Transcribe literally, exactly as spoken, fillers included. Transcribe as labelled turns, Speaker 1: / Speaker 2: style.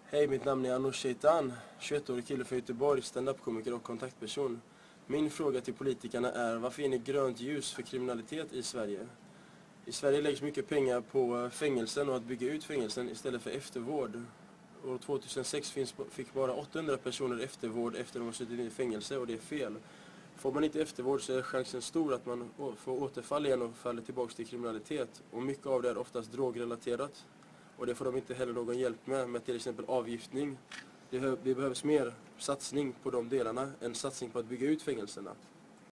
Speaker 1: Hej, mitt namn är Anoush Shaitan, tjugoett-årig kille från Göteborg, stand-up-komiker och kontaktperson. Min fråga till politikerna är: varför ger ni grönt ljus för kriminalitet i Sverige? I Sverige läggs mycket pengar på fängelsen och att bygga ut fängelsen istället för eftervård. År tvåtusensex finns, fick bara åttahundra personer eftervård efter att de har suttit i fängelse, och det är fel. Får man inte eftervård så är chansen stor att man får återfall igen och faller tillbaka till kriminalitet. Och mycket av det är oftast drogrelaterat. Och det får de inte heller någon hjälp med, med till exempel avgiftning. Det, det behövs mer satsning på de delarna än satsning på att bygga ut fängelserna.